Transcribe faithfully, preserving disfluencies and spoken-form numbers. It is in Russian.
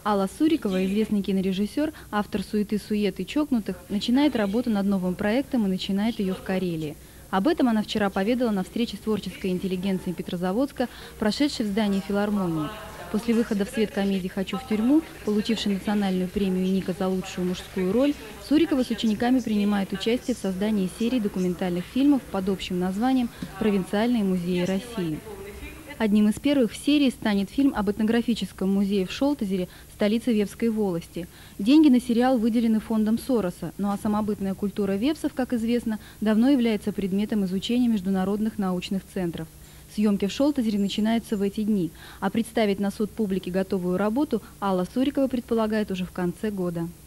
Алла Сурикова, известный кинорежиссер, автор «Суеты-сует» и «Чокнутых», начинает работу над новым проектом и начинает ее в Карелии. Об этом она вчера поведала на встрече с творческой интеллигенцией Петрозаводска, прошедшей в здании филармонии. После выхода в свет комедии «Хочу в тюрьму», получившей национальную премию Ника за лучшую мужскую роль, Сурикова с учениками принимает участие в создании серии документальных фильмов под общим названием «Провинциальные музеи России». Одним из первых в серии станет фильм об этнографическом музее в Шолтозере, столице Вепской волости. Деньги на сериал выделены фондом Сороса, ну а самобытная культура вепсов, как известно, давно является предметом изучения международных научных центров. Съемки в Шолтозере начинаются в эти дни, а представить на суд публики готовую работу Алла Сурикова предполагает уже в конце года.